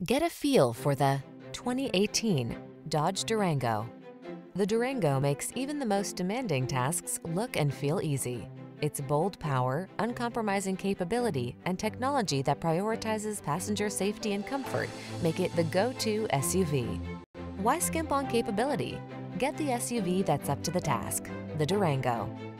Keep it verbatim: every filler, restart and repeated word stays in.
Get a feel for the twenty eighteen Dodge Durango. The Durango makes even the most demanding tasks look and feel easy. Its bold power, uncompromising capability, and technology that prioritizes passenger safety and comfort make it the go-to S U V. Why skimp on capability? Get the S U V that's up to the task, the Durango.